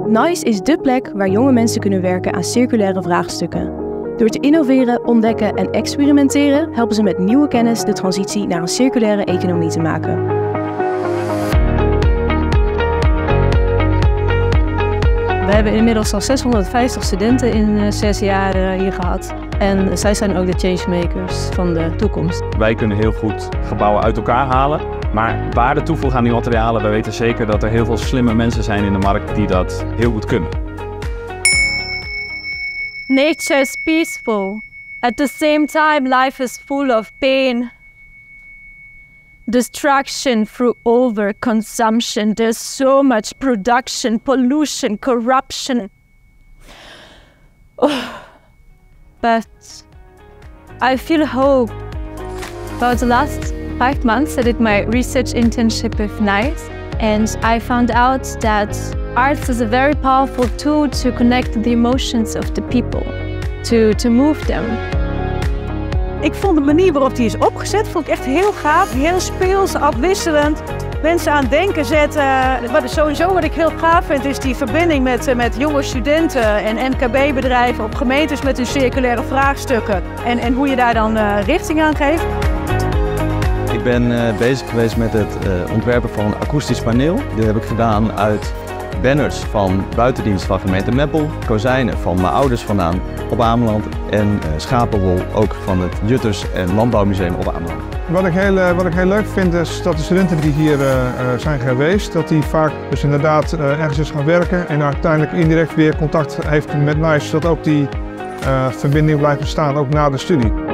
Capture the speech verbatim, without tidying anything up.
NICE is dé plek waar jonge mensen kunnen werken aan circulaire vraagstukken. Door te innoveren, ontdekken en experimenteren helpen ze met nieuwe kennis de transitie naar een circulaire economie te maken. We hebben inmiddels al zeshonderdvijftig studenten in uh, zes jaar uh, hier gehad. En zij zijn ook de changemakers van de toekomst. Wij kunnen heel goed gebouwen uit elkaar halen, maar waarde toevoegen aan die materialen, wij weten zeker dat er heel veel slimme mensen zijn in de markt die dat heel goed kunnen. Nature is peaceful. At the same time, life is full of pain. Destruction through overconsumption. There's so much production, pollution, corruption. Oh. But I feel hope. About the last five months I did my research internship with NICE, and I found out that arts is a very powerful tool to connect the emotions of the people, to, to move them. Ik vond de manier waarop die is opgezet, vond ik echt heel gaaf, heel speels, afwisselend. Mensen aan het denken zetten. Wat sowieso wat ik heel gaaf vind is die verbinding met, met jonge studenten en M K B-bedrijven op gemeentes met hun circulaire vraagstukken. En, en hoe je daar dan uh, richting aan geeft. Ik ben uh, bezig geweest met het uh, ontwerpen van een akoestisch paneel. Dit heb ik gedaan uit banners van buitendienst van gemeente Meppel, kozijnen van mijn ouders vandaan op Ameland en uh, schapenwol ook van het Jutters- en Landbouwmuseum op Ameland. Wat ik, heel, uh, wat ik heel leuk vind is dat de studenten die hier uh, uh, zijn geweest, dat die vaak dus inderdaad uh, ergens is gaan werken en uiteindelijk indirect weer contact heeft met NICE, zodat ook die uh, verbinding blijft bestaan, ook na de studie.